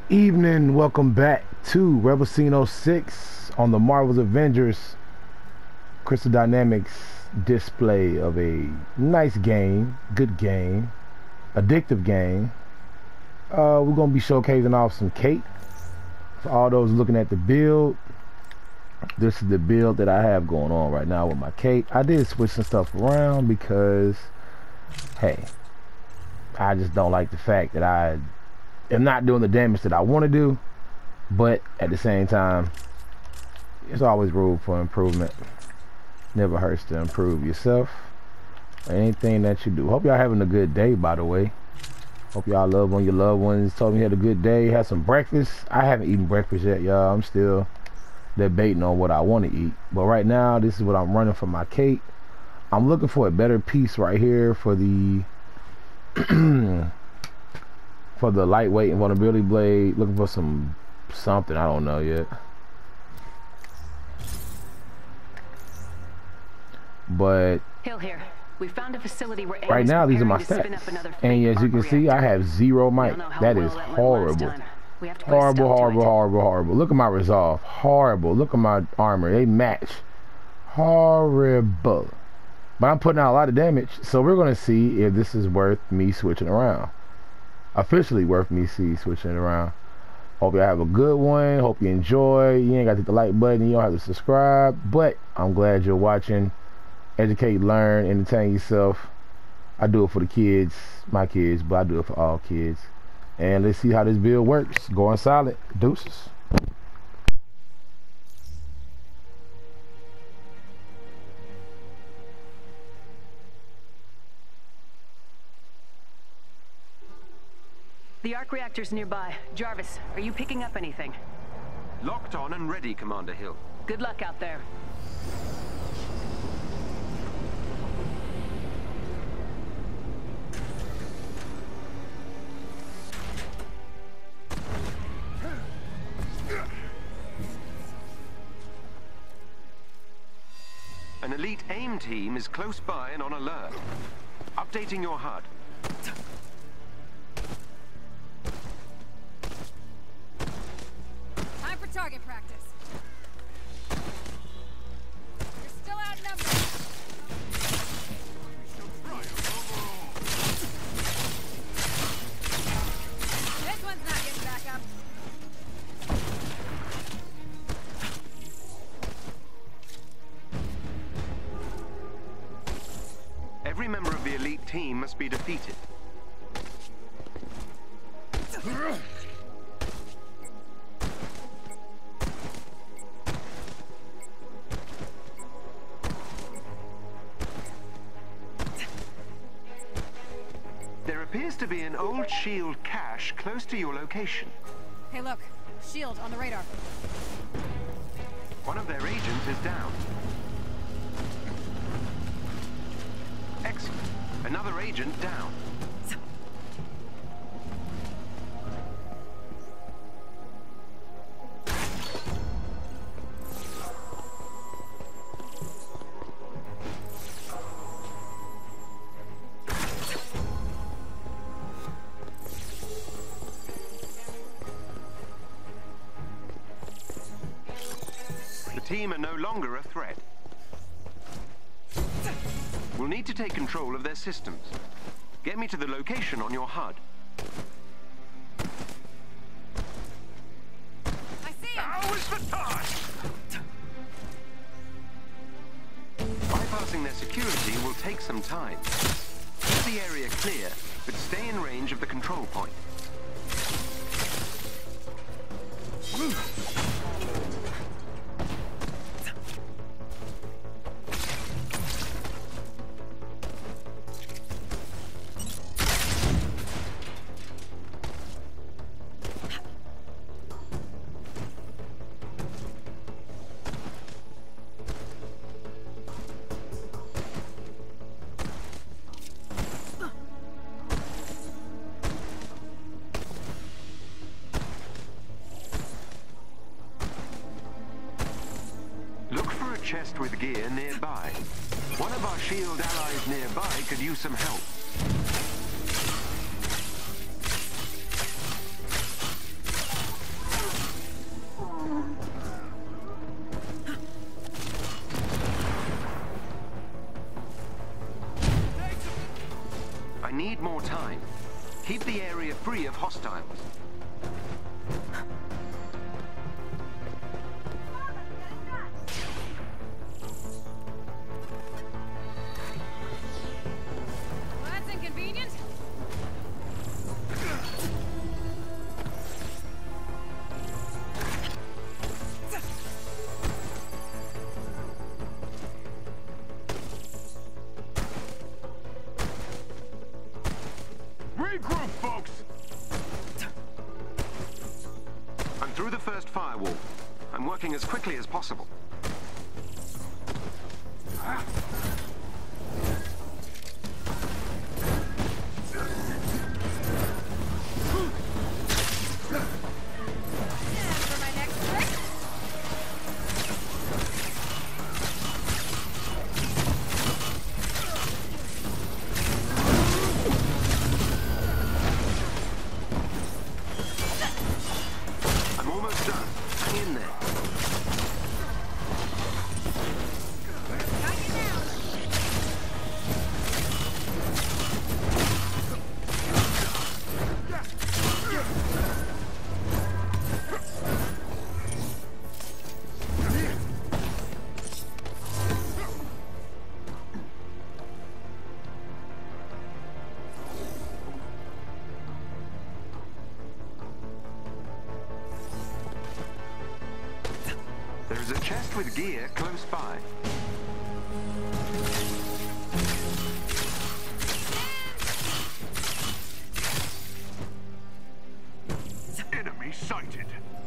Evening, welcome back to Rebel Scene 06 on the Marvel's Avengers Crystal Dynamics display of a nice game, good game, addictive game. We're going to be showcasing off some Kate. For all those looking at the build, this is the build that I have going on right now with my Kate. I did switch some stuff around because, hey, I just don't like the fact that I am not doing the damage that I want to do, but at the same time, there's always room for improvement. Never hurts to improve yourself or anything that you do. Hope y'all having a good day, by the way. Hope y'all love on your loved ones. Told me you had a good day, had some breakfast. I haven't eaten breakfast yet, y'all. I'm still debating on what I want to eat, but right now this is what I'm running for my Kate. I'm looking for a better piece right here for the for the lightweight and vulnerability blade. Looking for something I don't know yet, but Hill here. We found a facility where right now these are my stats, and as you can see, I have 0 might. That is horrible. Horrible. Look at my resolve. Horrible. Look at my armor. They match. Horrible. But I'm putting out a lot of damage, so we're going to see if this is worth me switching around. Officially worth me switching around. Hope y'all have a good one. Hope you enjoy. You ain't got to hit the like button. You don't have to subscribe, but I'm glad you're watching. Educate, learn, entertain yourself. I do it for the kids, my kids, but I do it for all kids. And let's see how this build works. Going solid. Deuces. The arc reactor's nearby. Jarvis, are you picking up anything? Locked on and ready, Commander Hill. Good luck out there. An elite AIM team is close by and on alert. Updating your HUD. Time for target practice. You're still outnumbered. This one's not getting back up. Every member of the elite team must be defeated. There appears to be an old shield cache close to your location. Hey, look. Shield on the radar. One of their agents is down. Excellent. Another agent down. The team are no longer a threat. We'll need to take control of their systems. Get me to the location on your HUD. I see him! Now is the time! Bypassing their security will take some time. Keep the area clear, but stay in range of the control point. Chest with gear nearby. One of our shield allies nearby could use some help. of hostiles. Well, that's inconvenient. Regroup, folks! I'm through the first firewall. I'm working as quickly as possible. And for my next trick. I'm almost done. Hang in there. Got you down. There's a chest with gear close by. Enemy sighted.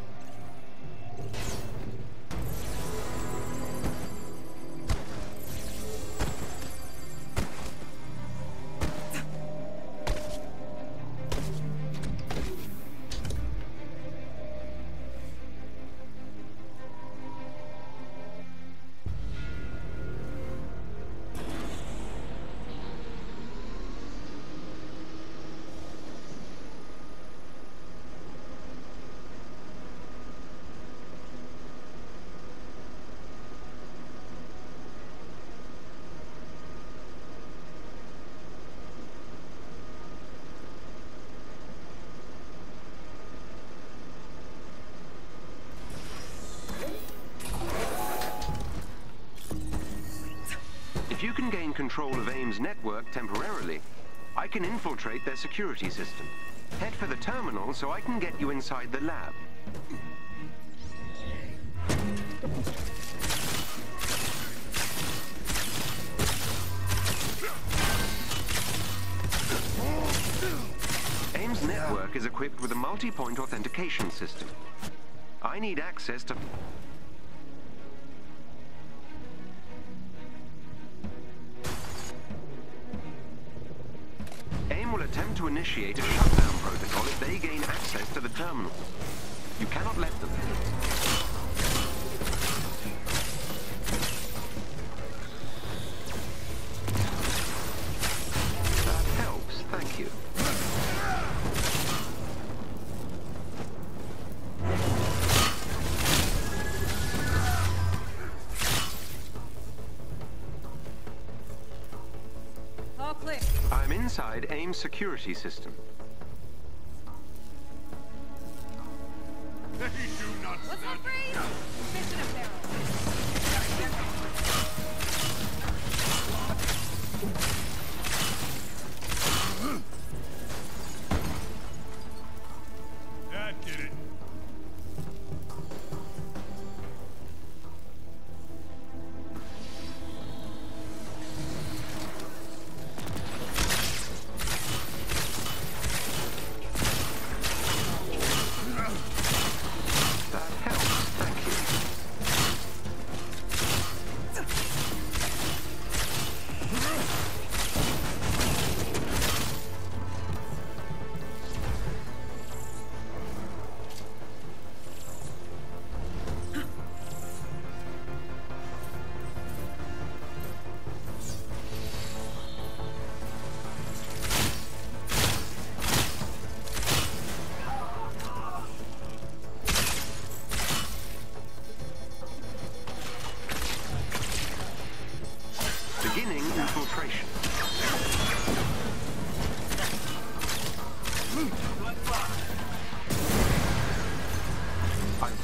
If you can gain control of AIM's network temporarily, I can infiltrate their security system. Head for the terminal so I can get you inside the lab. AIM's network is equipped with a multi-point authentication system. I need access to... AIM will attempt to initiate a shutdown protocol if they gain access to the terminal. You cannot let them. That helps, thank you. All clear. I'm inside AIM's security system. What's that phrase? Mission apparel. That did it.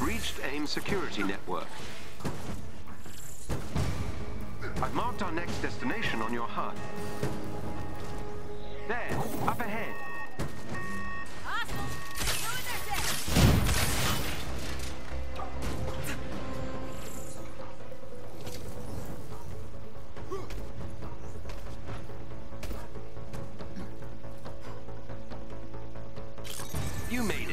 reached AIM's security network. I've marked our next destination on your HUD. There, up ahead. Hostiles! Go in there, You made it.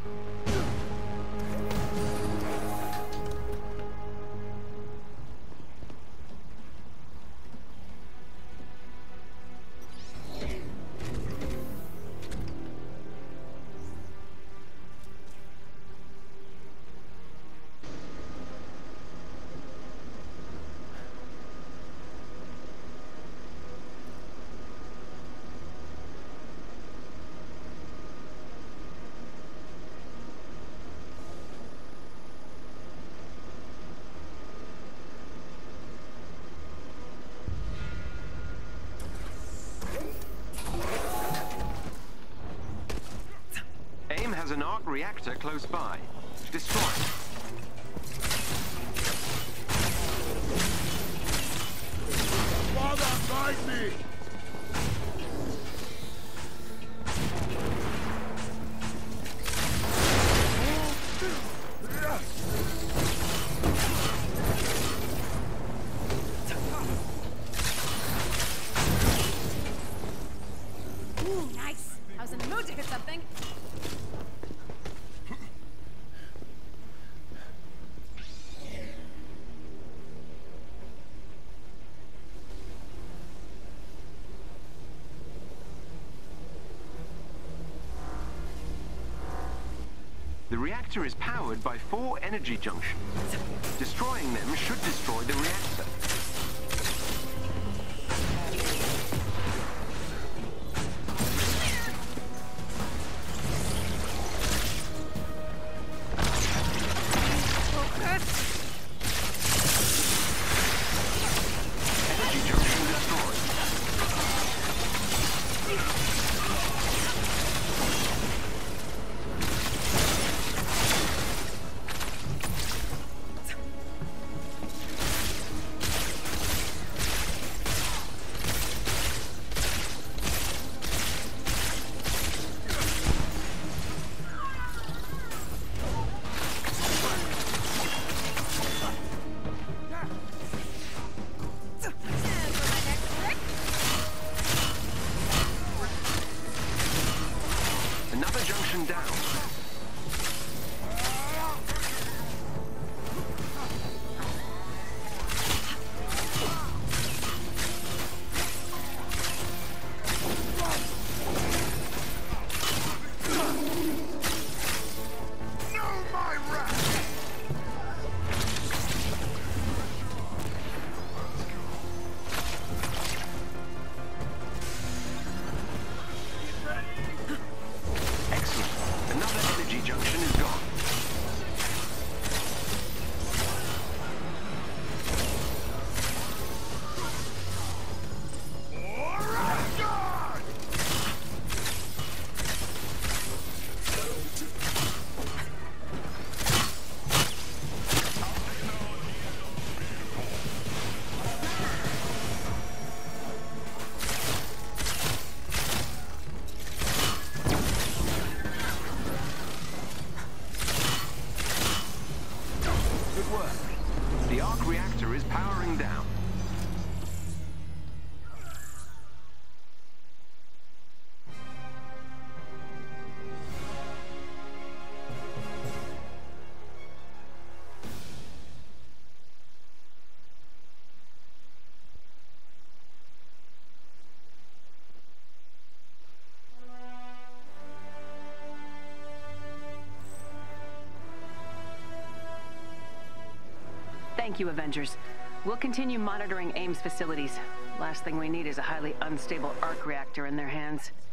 AIM has an arc reactor close by. Destroy it. Father, guide me! Ooh, nice. I was in the mood to hit something. The reactor is powered by 4 energy junctions. Destroying them should destroy the reactor. Energy junction destroyed. Another junction down. Know my wrath! Excellent. Another energy junction is gone. Alright, God! Good work. The arc reactor is powering down. Thank you, Avengers. We'll continue monitoring AIM's facilities. Last thing we need is a highly unstable arc reactor in their hands.